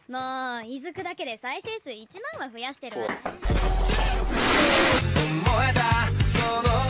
もう、いずくだけで再生数1万は増やしてるわ。 燃えたその